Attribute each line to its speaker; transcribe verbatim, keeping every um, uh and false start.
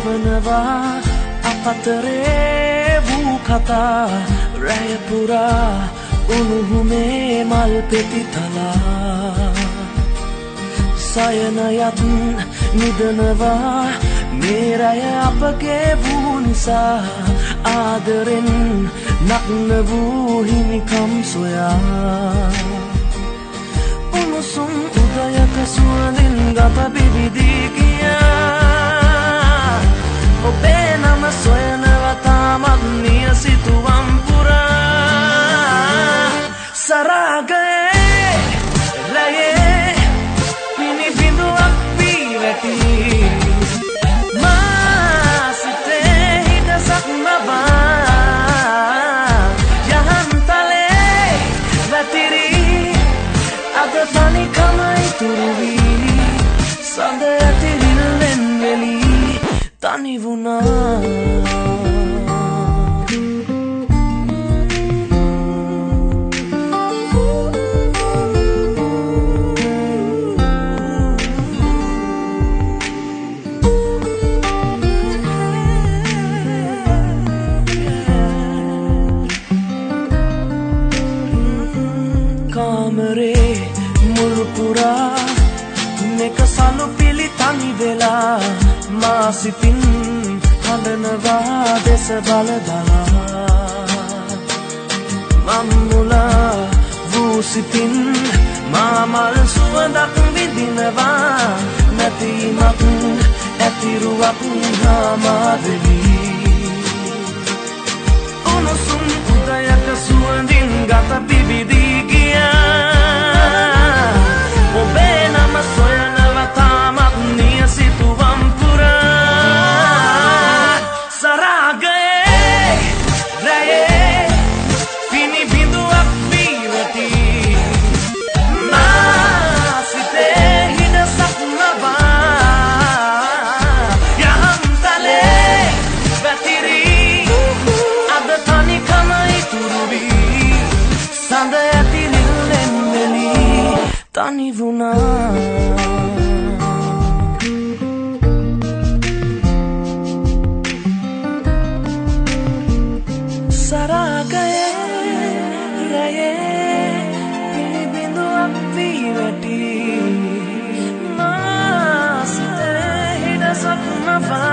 Speaker 1: යවනවා අපතරේ වූ කතා රැය පුරා උණුහුමේ මල් පෙති තලා සයනයත් නිදනවා මේ රැය අපගේ වූ නිසා ආදරෙන් නග්න වූ හිමිකම් සොයා උණුසුම් උදයක සුවඳින් ගත පිබිදී ගියා ඔබේ නම සොයනවා තාමත් නියසිතුවම් පුරා සරාගයේ රැයේ පිණි බිඳුවක් වී වැටි මා සිතේ හිදසක් නවා යහන්තලේ වැතිරි අද තනිකමයි තුරු වී සඳ ඇතිරිල්ලෙන් වෙලී තනි වුණා කාමරේ මුළු පුරා මේක සලු පිලි තනි වෙලා මා සිතින් හඬනවා දෙස බලදලා මම්මුලා වූ සිතින් මා මල් සුවඳක් විඳිනවා නැතිමක් ඇතිරුවක් නාමාදලී උණුසුම් උදයක සුවඳින් ගත පිබිදී ගියා ඔබේ නම සොයනවා තාමත් නියසිතුවම් පුරා සරාගයේ රැයේ පිණි බිඳුවක් වී වැටි මා සිතේ හිදසක් නවා යහන්තලේ වැතිරි අද තනිකමයි තුරු වී සඳ ඇතිරිල්ලෙන් වෙලී තනි වුණා සරාගයේ රැයේ පිණි බිඳුවක් වී වැටි මා සිතේ හිදසක් නවා